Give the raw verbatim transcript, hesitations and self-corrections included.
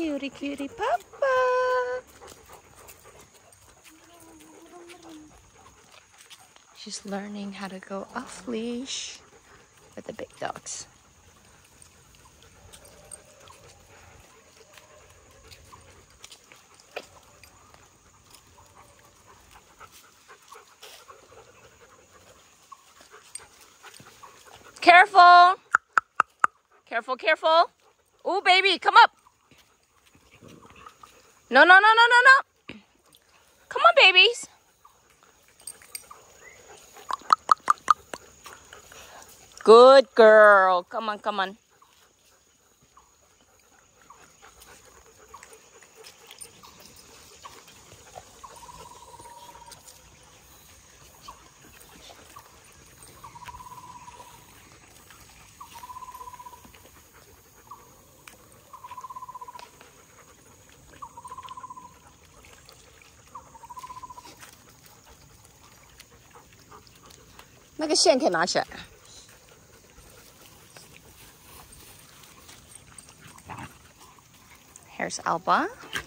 Cutie, cutie, Papa. She's learning how to go off leash with the big dogs. Careful! Careful, careful. Oh, baby, come up. No, no, no, no, no, no. Come on, babies. Good girl. Come on, come on.那个线可以拿起来。Here's Alba.